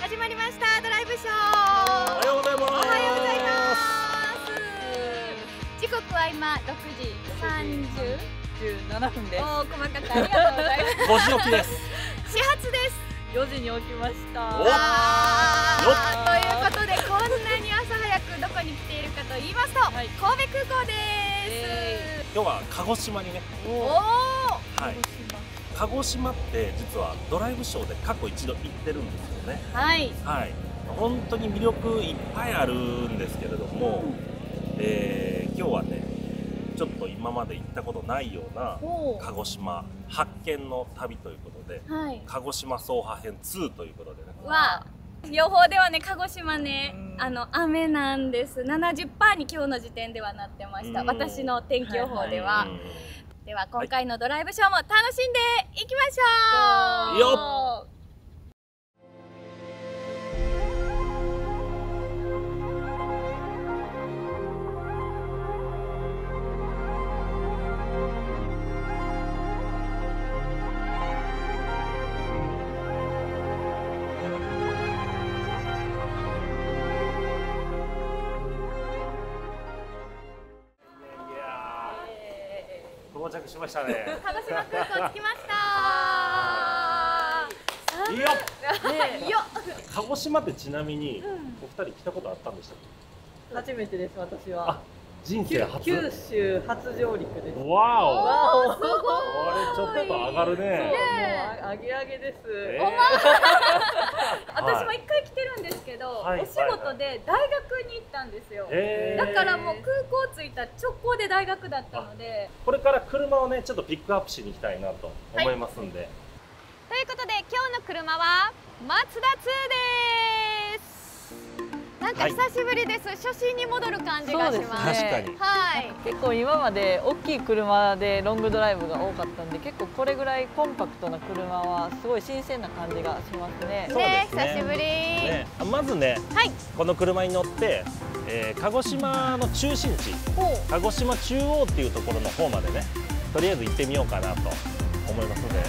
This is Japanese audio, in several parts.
始まりましたドライブショー。 おはようございます。 おはようございます。時刻は今6時17分です。おー、細かくありがとうございます。 5時起きです。 始発です。 4時に起きました。 ということで、こんなに朝早くどこに来ているかと言いますと、はい、神戸空港です。 今日は鹿児島にね。 おお。 はい。鹿児島って実はドライブショーで過去一度行ってるんですよね。 はい。 はい。本当に魅力いっぱいあるんですけれども、今日はね、ちょっと今まで行ったことないような鹿児島発見の旅ということで、はい、鹿児島走破編2ということでね。 わあ。予報ではね、鹿児島ね、雨なんです。70% に今日の時点ではなってました。私の天気予報では。では今回のドライブショーも楽しんでいきましょう。よっ。 到着しましたね。 鹿児島空港着きました。 いいよ。鹿児島ってちなみにお二人来たことあったんでしたっけ？初めてです、私は。 人生初。 九州初上陸です。 わお。 すごい。 これちょっと上がるね。 もう上げ上げです。 私も一回来てるんですけど、お仕事で大学に行ったんですよ。だからもう空港着いた直行で大学だったので、 これから車をねちょっとピックアップしに行きたいなと思いますんで。 ということで今日の車はマツダ2です。なんか久しぶりです。初心に戻る感じがします。 確かに。 はい。 結構今まで大きい車でロングドライブが多かったんで、結構これぐらいコンパクトな車はすごい新鮮な感じがしますね。 ね、久しぶり。 まずね、この車に乗って、鹿児島の中心地、鹿児島中央っていうところの方までね、とりあえず行ってみようかなと思いますので。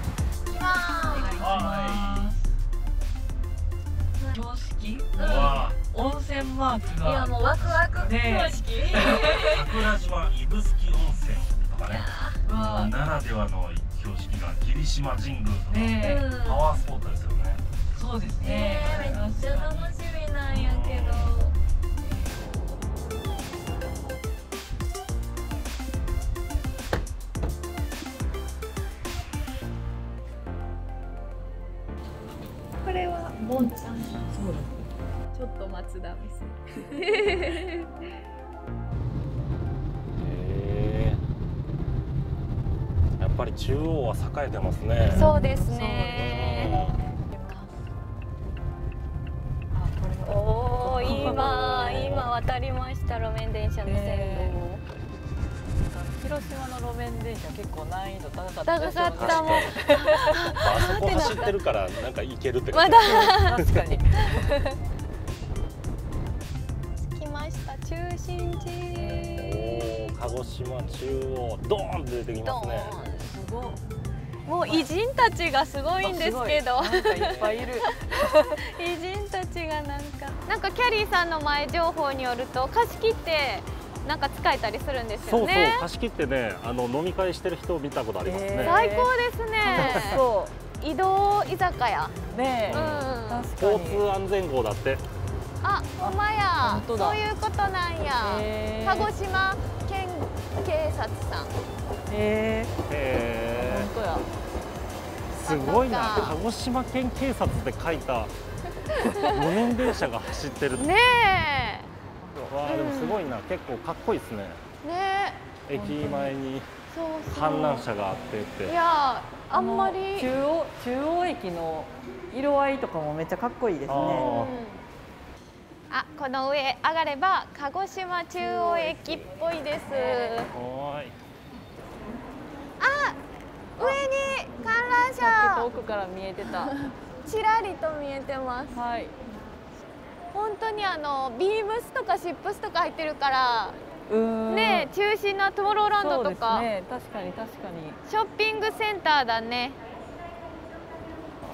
標識、温泉マークが、 いやもうワクワク標識。 桜島指宿温泉とかね、ならではの標識が霧島神宮とか、パワースポットですよね。 そうですね。 めっちゃ楽しみなんやけど。これはボンちゃん。そうです。ちょっと松田目線。 やっぱり中央は栄えてますね。 そうですね。おお、今渡りました路面電車の線路。 広島の路面電車結構難易度高かった。 高かったもん。 あそこ走ってるからなんか行けるって感じ。 まだ確かに。 着きました中心地。 鹿児島中央ドーンって出てきますね。 すごい。 もう偉人たちがすごいんですけど。 なんかいっぱいいる。 偉人たちがなんかキャリーさんの前情報によると貸し切ってなんか使えたりするんですよね。 そうそう、貸し切ってね、飲み会してる人を見たことありますね。 最高ですね。そう、移動居酒屋。 ねえ。 交通安全号だって。 あ、ほんまや。そういうことなんや。鹿児島県警察さん。 本当や。 すごいな。鹿児島県警察って書いた路面電車が走ってる。 ねえ。 わあ、でもすごいな。結構かっこいいですね。 ね。 駅前に観覧車があってって。 いや、あんまり中央駅の色合いとかもめっちゃかっこいいですね。 あ、この上上がれば鹿児島中央駅っぽいです。あ、上に観覧車。 遠くから見えてた。 ちらりと見えてます。 はい。 本当にビームスとかシップスとか入ってるからね、中心のトゥモローランドとか。 そうですね、確かに確かに。 ショッピングセンターだね。さ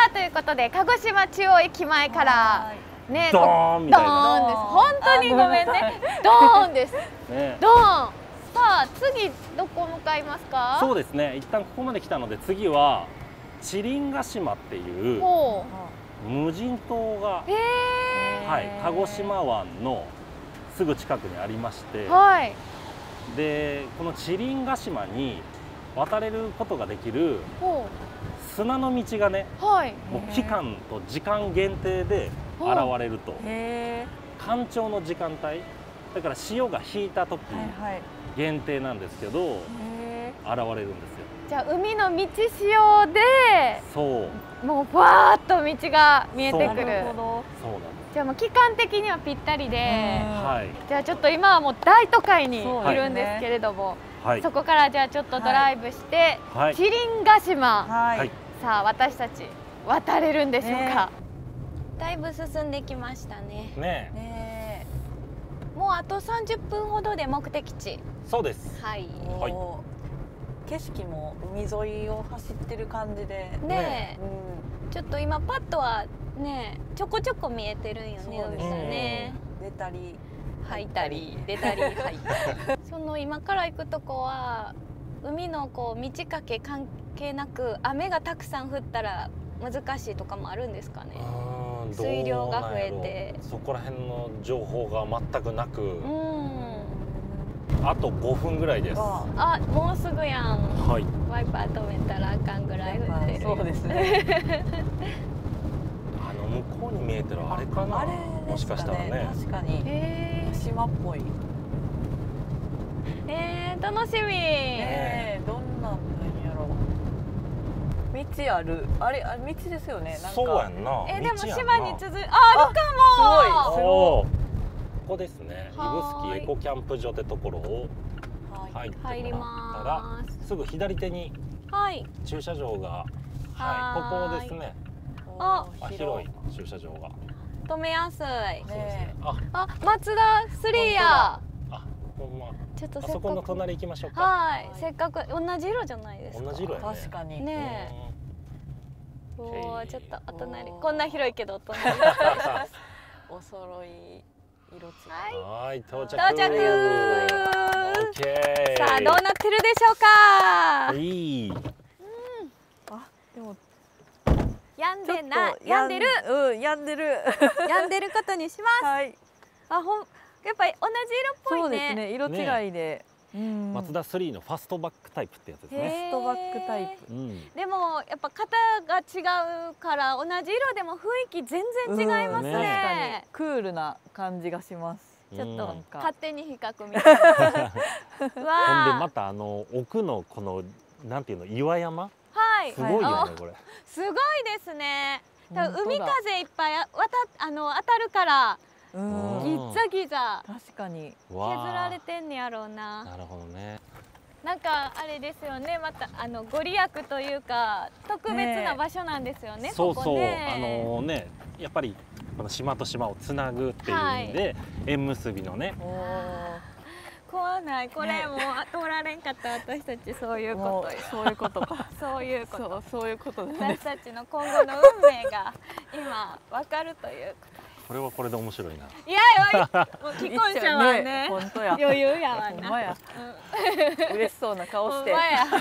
さあということで鹿児島中央駅前からねドーンみたいな。 ドーンです。本当にごめんね。ドーンです。 ね、 ドーン。さあ次どこ向かいますか？ そうですね。一旦ここまで来たので次はチリンガ島っていう無人島が、はい、鹿児島湾のすぐ近くにありまして、 はい、 でこのチリンガ島に渡れることができる砂の道がね、 はい、 もう期間と時間限定で現れると。干潮の時間帯だから潮が引いた時限定なんですけど、現れるんですよ。 じゃあ海の道潮でそうもうふわーっと道が見えてくる。 そうなんです。 じゃあもう期間的にはぴったりで、 はい、 じゃあちょっと今はもう大都会にいるんですけれども、はい、そこからじゃあちょっとドライブして、はい、チリンガ島、はい、さあ私たち渡れるんでしょうか。だいぶ進んできましたね。ねえ、もうあと30分ほどで目的地。 そうです。 はい。景色も海沿いを走ってる感じで。 ねえ、ちょっと今パッとはねちょこちょこ見えてるんよね、海がね。 出たり入ったり出たり入ったり。その今から行くとこは海のこう満ち欠け関係なく雨がたくさん降ったら難しいとかもあるんですかね。水量が増えてそこら辺の情報が全くなく、あと5分ぐらいです。 あ、もうすぐやん。 はい。 ワイパー止めたらあかんぐらい降ってる。 そうですね。 向こうに見えてるあれかな。もしかしたらね。 確かに。島っぽい。 楽しみ。 どんなんやろう。道ある。あれ道ですよね。 そうやんな。 でも島に続いあるかも。 すごい。 ここですね。指宿エコキャンプ場ってところを入ってもらったらすぐ左手に駐車場が、はい、ここですね。広い駐車場が止めやすい。そうですね。 あ、松田3や。 あ、ほんま。 ちょっとあそこの隣行きましょうか。 はい、せっかく同じ色じゃないですか。 同じ色やね。 確かに。 ねえ。おお、ちょっとお隣、こんな広いけどお隣。 お揃い色違い。 はい、到着。 到着。 OK。 さあどうなってるでしょうか。 いい。 あ、でも。 病んでない。病んでる。 病んでる。 病んでることにします。はい。あ、やっぱり同じ色っぽいね。 そうですね。色違いで。 松田3のファストバックタイプってやつですね。 ファストバックタイプ。 でもやっぱ型が違うから同じ色でも雰囲気全然違いますね。 クールな感じがします。 ちょっと勝手に比較みたいな。ほんでまた奥のこのなんていうの岩山。はい。すごいよねこれ。 すごいですね。海風いっぱい当たるから。ギッザギザ確かに削られてんねやろうな。 なるほどね。 なんかあれですよね。またご利益というか特別な場所なんですよね。 そうそう。ね、やっぱりこの島と島をつなぐっていう意味で縁結びのね。 怖ない。これもう通られんかった私たちそういうこと。 そういうことか。 そういうこと。 そういうことです。 私たちの今後の運命が今わかるということ。 これはこれで面白いな。 いやもう既婚者はね、 本当や。 余裕やわな。 ほんまや。嬉しそうな顔して。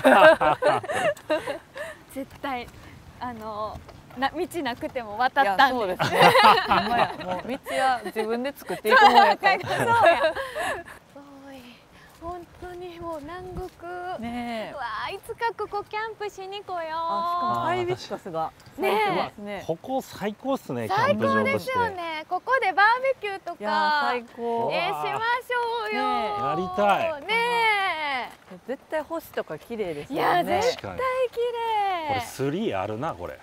絶対道なくても渡ったんで。 そうですね。ほんまや。もう道は自分で作っていくもんやから。 そうや。本当にもう南国。ねえ。わあ、いつかここキャンプしに来よう。しかもハイビスカスが。 ね。ここ最高っすね。 最高ですよね。ここでバーベキューとか。 最高。 しましょうよ。 やりたい。 ねえ。 絶対星とか綺麗ですよね。 いや絶対綺麗。 これ3あるなこれ。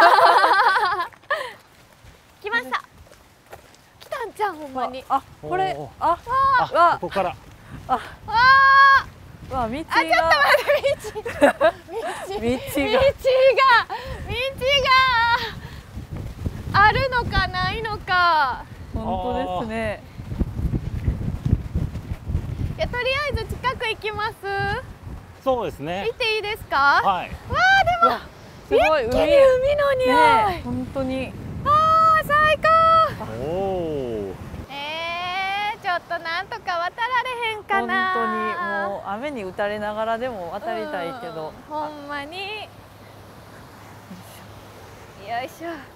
来ました。来たんちゃんほんまに。 あ、これここから。 わ道が。 ちょっと待って道があるのかないのか。 本当ですね。 いやとりあえず近く行きます。 そうですね。 見ていいですか。 はい。 わあでもすごい海の匂い。 本当に。 あー最高。 おお。 ちょっとなんとか渡られへんかな。 本当にもう雨に打たれながらでも渡りたいけど。 ほんまに。よいしょ。 よいしょよいし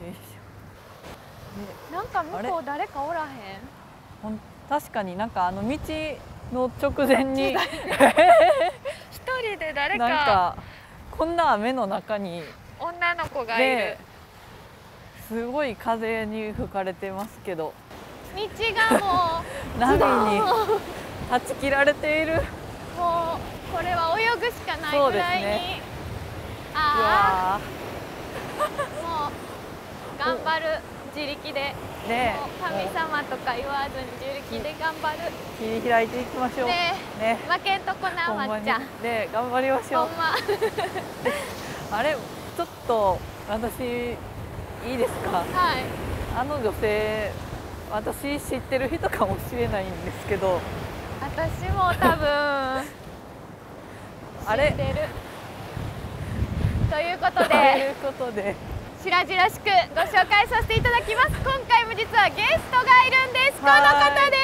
ょ。 なんか向こう誰かおらへん。 確かになんか道の直前に一人で誰なんかかこんな雨の中に女の子がいる。 すごい風に吹かれてますけど、 道がもう波に断ち切られている。 もうこれは泳ぐしかないそうぐらいに、 ですね。 ああもう頑張る自力で、 ねもう神様とか言わずに自力で頑張る。 切り開いていきましょう。 ねね、 負けんとこなほんまにまっちゃん。 ね、頑張りましょう。 ほんまあれ、ちょっと私いいですか？ はい。 あの女性、私知ってる人かもしれないんですけど、 私も多分あれ知ってる。ということといでうことで、 白々しくご紹介させていただきます。今回も実はゲストがいるんです。この方です。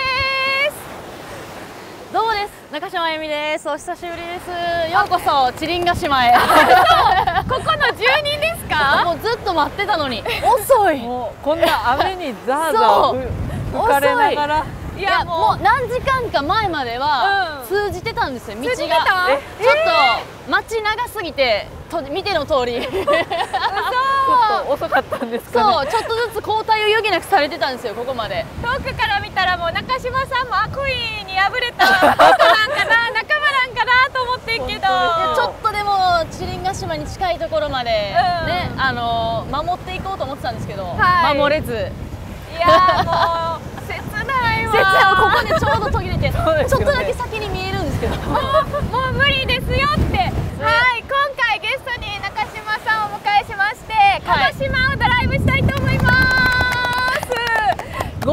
どうもです。中島あゆみです。お久しぶりです。ようこそチリンガ島へ。 ここの住人ですか？ もうずっと待ってたのに遅い。 もうこんな雨にザーザー吹かれながら、 いやもう何時間か前までは通じてたんですよ。道が通じてた？ ちょっと街長すぎて見ての通り。 ちょっと遅かったんですかね。 そう、ちょっとずつ交代を余儀なくされてたんですよ、ここまで。 遠くから見たらもう中島さんも恋に破れた人なんかな、仲間なんかなと思ってんけど、 ちょっとでもチリンガ島に近いところまでね、守っていこうと思ってたんですけど、 はい守れず。 いやーもう切ないわ。 切ない。ここでちょうど途切れて、 そうですよねちょっとだけ先に見えるんですけど。 もう無理ですよって。はい、今回ゲストに中島さんをお迎えしまして、鹿児島をドライブしたいと思います。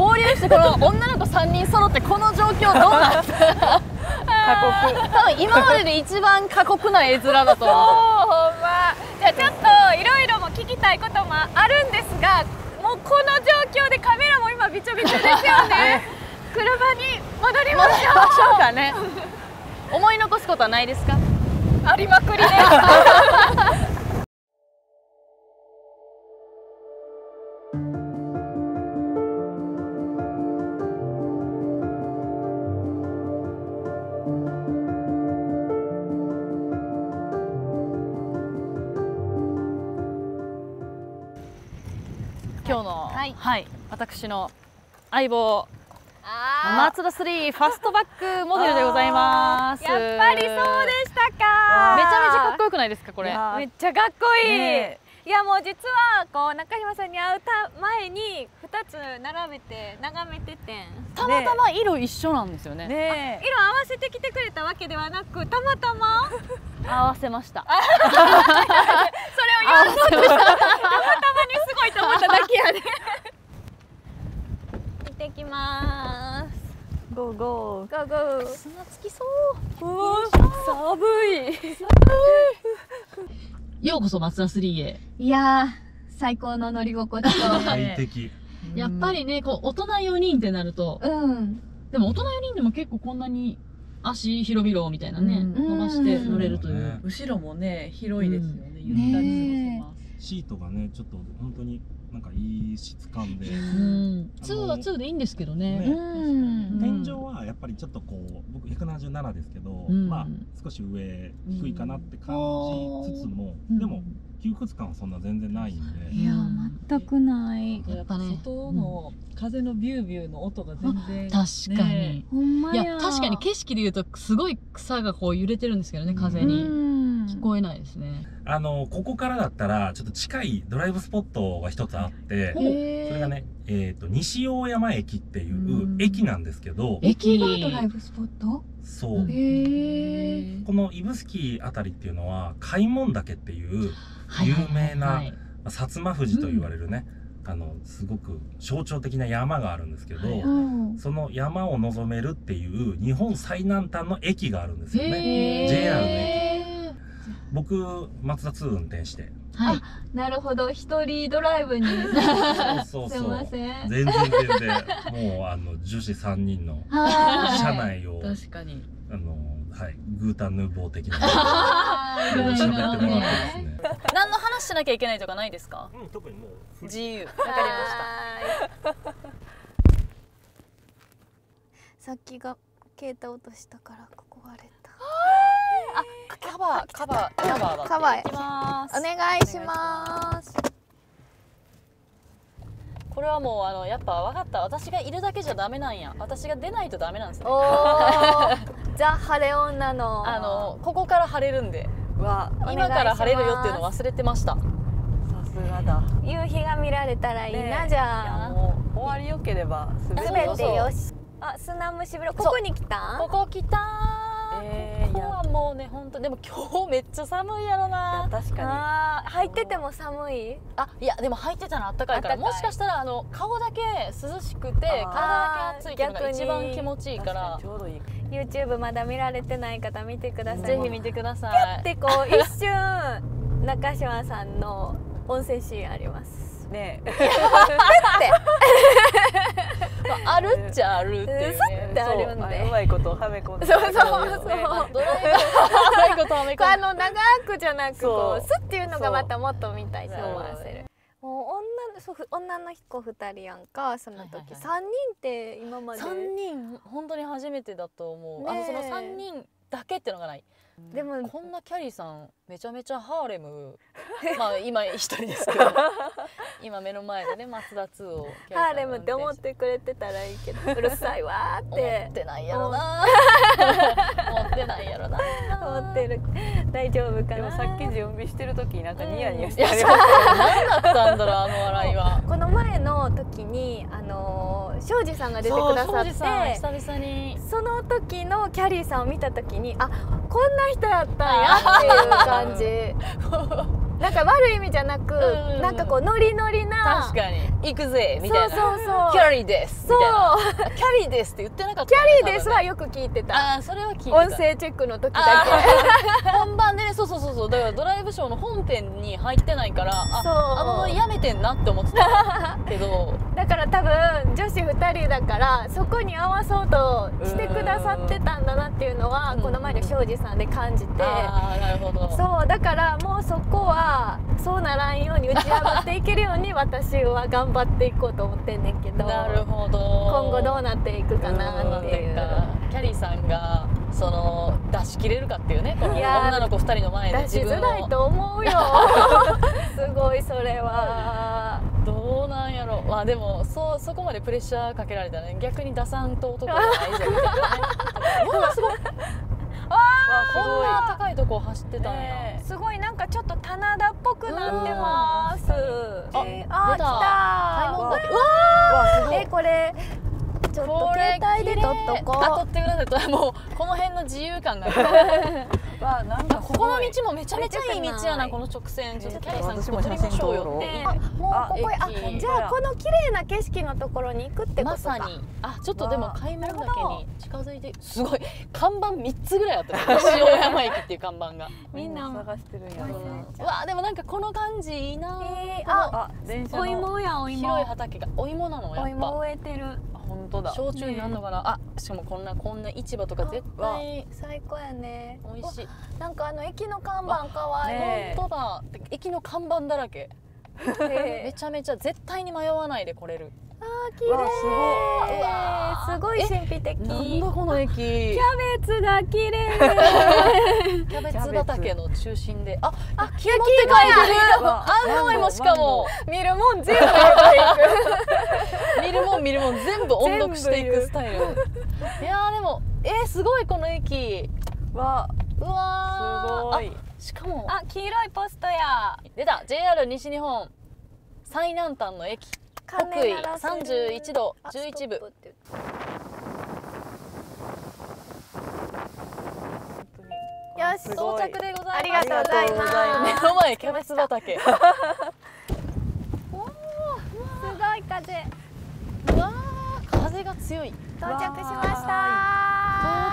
合流してこの女の子3人揃ってこの状況どうなんですか？ 過酷。 多分今までで一番過酷な絵面だと思う。 ほんま。じゃあちょっといろいろも聞きたいこともあるんですが、もうこの状況でカメラも今びちょびちょですよね。車に戻りましょう。 かね。思い残すことはないですか？ ありまくりです。 今日のはい私の相棒あマツダ3ファストバックモデルでございます。 やっぱりそうでしためちか。 ゃめちゃかっこよくないですかこれ？ いやめっちゃかっこいい。 ねいやもう実はこう中島さんに会う前に2つ並べて眺めててん。 たまたま色一緒なんですよね。 ね色合わせてきてくれたわけではなく、たまたま合わせました。 それを言わんとした。たまたまにすごいと思っただけやで。行ってきまーす。 ゴーゴー。 ゴーゴー。 砂つきそう。 寒い。 ようこそマツダ3へ。 いやー最高の乗り心地と。 快適。 やっぱりね、こう大人4人ってなると、 うん。 でも大人4人でも結構こんなに足広々みたいなね、 うん伸ばして乗れるという。 後ろもね広いですよね。ゆったり過ごせます。 シートがね、ちょっと本当になんかいい質感で。 うん。2は2でいいんですけどね。 ねうん。 天井はやっぱりちょっとこう僕177ですけど、 うんまあ少し上低いかなって感じつつも、 うんでも窮屈感はそんな全然ないんで、 いや全くない。 やっぱ外の風のビュービューの音が全然確かに。 ほんまや。 いや、確かに景色で言うとすごい草がこう揺れてるんですけどね、風に。聞こえないですね。 ここからだったらちょっと近いドライブスポットが一つあって、それがね、西大山駅っていう駅なんですけど、 駅がドライブスポット？ そう、 へえ。 この指宿あたりっていうのは開門岳っていう有名な薩摩富士と言われるね、すごく象徴的な山があるんですけど、その山を望めるっていう日本最南端の駅があるんですよね。JR の駅。僕マツダ2運転してはい。 なるほど、一人ドライブに。 そうすいません。 全然もう女子3人の車内を確かにグータンヌーボー的な喋ってもらってですね。 何の話しなきゃいけないとかないですか？ 特にもう自由。わかりました。 さっきが携帯落としたからここ割れた。 カバーだって。 カバーへいきます。 お願いします。 これはもうやっぱ分かった。私がいるだけじゃダメなんや。私が出ないとダメなんですね。 おー、ザ晴れ女の。 ここから晴れるんで。今から晴れるよっていうの忘れてました。 さすがだ。 夕日が見られたらいいな、じゃあ。 もう終わりよければすべすべてよし。あ、砂蒸し風呂、ここに来たん？ ここ来たー。ここはもうね、本当でも今日めっちゃ寒いやろな。 確か入ってても寒い？ いやでも入ってたらあったかいから、もしかしたら顔だけ涼しくて体だけ暑いっていうのが一番気持ちいいから。 ちょうどいい。 YouTube まだ見られてない方見てください。 ぜひ見てください。 でこう一瞬中島さんの音声シーンあります。 ねあるっちゃあるっていうね。 ってあるんで。 うまいことはめ込んで。 そうそうそう。 ドライバーうまいことはめ込んで。 長くじゃなくこうスっていうのがまたもっと見たいと思わせる。もう女の子2人やんか、その時。3人って今まで。 3人本当に初めてだと思う。その3人だけってのがない。 でもこんなキャリーさんめちゃめちゃハーレムまあ今一人ですけど今目の前でね松田2をハーレムって思ってくれてたらいいけどうるさいわーって思ってないやろな思ってないやろな思ってる。大丈夫かな。 でもさっき準備してる時なんかニヤニヤしてありました何だったんだろうあの笑いは。 この前の時に庄司さんが出てくださって、 久々にその時のキャリーさんを見た時にこんな人やったんやっていう感じなんか悪い意味じゃなく、なんかこうノリノリな、 確かに行くぜみたいな、 そうキャリーですみたいな、キャリーですって言ってなかった。 キャリーですはよく聞いてた。 それは聞いてた。 音声チェックの時だけ本番でね、そうだからドライブショーの本編に入ってないからやめてんなって思ってたけどだから多分女子2人だからそこに合わそうとしてくださってたんだなっていうのはこの前の庄司さんで感じて、 なるほど。 そうだからもうそこはそうならんように打ち破っていけるように私は頑張っていこうと思ってんねんけどなるほど。 今後どうなっていくかなっていう。 キャリーさんが出し切れるかっていうね、この女の子2人の前で出しづらいと思うよすごいそれはどうなんやろ。でもそこまでプレッシャーかけられたらね、逆に出さんと男がないぞみたいなねすごいこんな高いとこを走ってたんや。 すごいなんかちょっと棚田っぽくなってます。来た。これちょっと携帯で撮っとこう。 撮ってください。もうこの辺の自由感がなんかここの道もめちゃめちゃいい道やな、この直線。ちょっとキャリーさん私も写真撮ろう。 もうここじゃあこの綺麗な景色のところに行くってことか。 まさに。ちょっとでも買い物だけに近づいて、すごい看板3つぐらいあったね。塩山駅っていう看板が。 みんな探してるんやろな。でもなんかこの感じいいな。 お芋やお芋。 広い畑がお芋なのやっぱ。 お芋植えてる。 本当だ。 焼酎になるのかな。しかもこんな市場とか絶対最高やね。 美味しい。 なんか駅の看板かわいい。 本当だ。駅の看板だらけ。めちゃめちゃ絶対に迷わないで来れる。 綺麗。すごい神秘的。 なんだこの駅。キャベツが綺麗。 キャベツ畑の中心で、焼き芋って書いてる。安納芋しかも見るもん全部見るもん全部音読していくスタイル。いやでもすごいこの駅。うわすごい。 しかも黄色いポストや。 出た JR 西日本最南端の駅。北緯31度11分。 よし、 到着でございます。 ありがとうございます。 目の前キャベツ畑。 すごい風。 風が強い。 到着しました。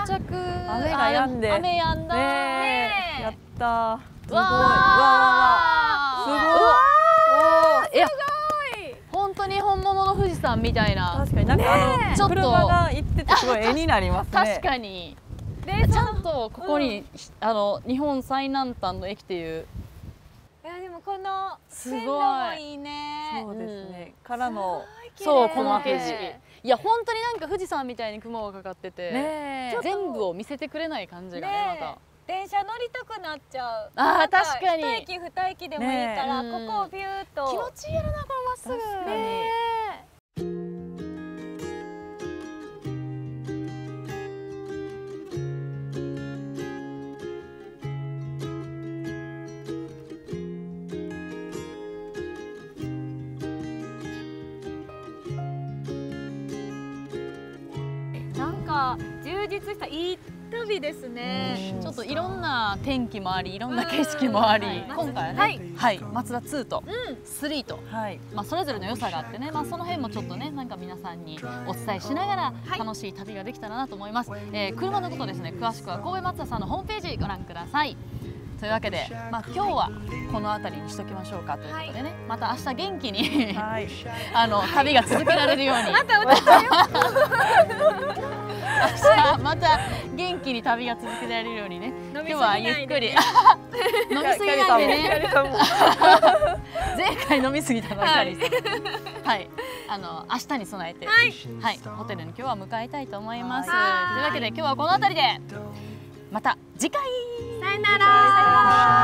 到着。 雨が止んで。 雨止んだ。 やった。 わいや本当に本物の富士山みたいな。 確かになんかちょっと車が行っててすごい絵になりますね。 確かに。ちゃんとここに日本最南端の駅っていう。 いやでもこの線路すごいもいいね。 そうですね。からのそうこの景色。いや本当になんか富士山みたいに雲がかかってて、 ね全部を見せてくれない感じがねまた。 電車乗りたくなっちゃう。 あー確かに。 一駅二駅でもいいからここをビューっと。 気持ちいいやろなこのまっすぐ。 確かにねなんか充実したいい旅ですね。 ちょっといろんな天気もあり、いろんな景色もあり、今回はね、はい、松田2と3と、まあそれぞれの良さがあってね、まあその辺もちょっとね、なんか皆さんにお伝えしながら楽しい旅ができたらなと思います。車のことですね、詳しくは神戸松田さんのホームページご覧ください。というわけで、まあ今日はこの辺りにしときましょうかということでね、また明日元気に旅が続けられるように。また歌ってよ。明日また元気に旅が続けられるようにね。今日はゆっくり飲みすぎないでね。前回飲みすぎたのばかりです。はい、明日に備えて、はい、ホテルに今日は向かいたいと思います。というわけで今日はこの辺りで、また次回。 さよなら。